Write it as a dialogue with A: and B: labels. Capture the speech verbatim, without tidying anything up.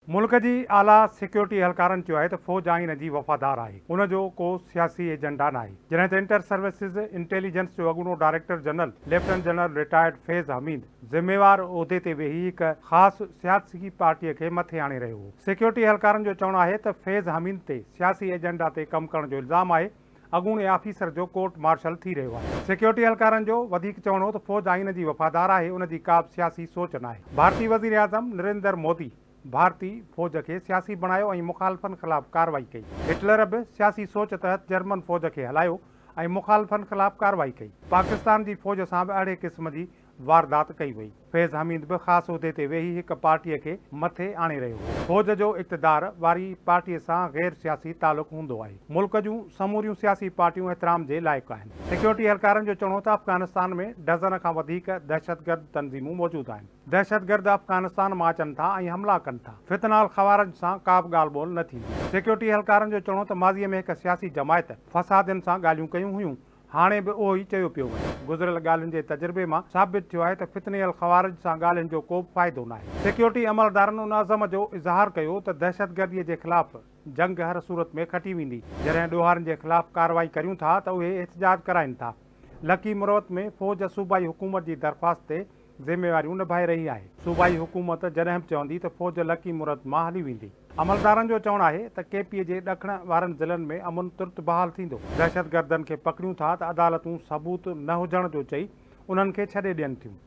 A: मुल्क जी आला सिक्योरिटी एहलकारनि चयो आहे त फ़ौज आइन जी वफ़ादार आहे, उन जो को सियासी एजेंडा न आहे। जॾहिं त इंटर सर्विसिज इंटेलिजेंस जो अॻूणो director general lieutenant general retired Faiz Hameed ज़िम्मेवार उहिदे ते वेही हिकु ख़ासि सियासी पार्टीअ खे मथे आणे रहियो हो। सिक्योरिटी एहलकारनि जो चवणु आहे त फैज़ हमीद ते सियासी एजेंडा ते कमु करण जो इल्ज़ाम आहे। अॻूणे ऑफिसर जो कोर्ट मार्शल थी रहियो आहे। सिक्योरिटी एहलकारनि जो वधीक चवणो त फ़ौज आइन जी वफ़ादार आहे, उन जी का बि सियासी सोच न आहे। भारतीय वज़ीर आज़म नरेंद्र मोदी भारतीय फ़ौज खे सियासी बणायो ऐं मुखालफ़नि ख़िलाफ़ कार्रवाई कई। हिटलर बि सियासी सोच तहत जर्मन फ़ौज खे हलायो ऐं मुखालफ़नि ख़िलाफ़ कार्रवाई कई। पाकिस्तान जी फ़ौज सां बि अहिड़े क़िस्म जी वारदात कई वई। फैज़ हमीद बि ख़ासि उहिदे ते वेही हिकु पार्टीअ खे मथे आणे रहियो हो। फ़ौज जो इक़्तिदार वारी पार्टीअ सां गैर सियासी तालुक़ हूंदो आहे। मुल्क जूं समूरियूं सियासी पार्टियूं एतिराम जे लाइक़ु आहिनि। सिक्योरिटी एहलकारनि जो चवणो त अफ़गानिस्तान में डज़न खां वधीक दहशतगर्द तंज़ीमूं मौजूदु आहिनि। दहशतगर्द अफ़गानिस्तान मां अचनि था ऐं हमला कनि था। फितनाल ख़वारिज सां का बि ॻाल्हि ॿोल न थींदी। सिक्योरिटी एहलकारनि जो चवणो त माज़ीअ में हिकु सियासी जमायत फ़सादनि सां ॻाल्हियूं कयूं हुयूं, हाणे बि उहो ई चयो पियो वञे। गुज़िरियल ॻाल्हियुनि जे तजुर्बे मां साबित थियो आहे त फितनियल ख़वारिज सां ॻाल्हियुनि जो को बि फ़ाइदो न आहे। सिक्योरिटी अमलदारनि उन अज़म जो इज़हार कयो त दहशतगर्दीअ जे ख़िलाफ़ जंग हर सूरत में खटी वेंदी। जॾहिं ॾोहारनि जे ख़िलाफ़ कार्रवाई करियूं था त उहे एहतिजाज कराइनि था। लकी मुरवत में फ़ौज सूबाई हुकूमत जी दरख़्वास्त ते ज़िम्मेवारियूं निभाए रही आहे। सूबाई हुकूमत जॾहिं बि चवंदी त फ़ौज लकी मुरवत मां हली वेंदी। अमलदारनि जो चवणु आहे त केपीअ जे ॾखण वारनि ज़िलनि में अमुन तुर्त बहाल थींदो। दहशतगर्दनि खे पकड़ियूं था त अदालतूं सबूत न हुजण जो चई उन्हनि खे छॾे ॾियनि थियूं।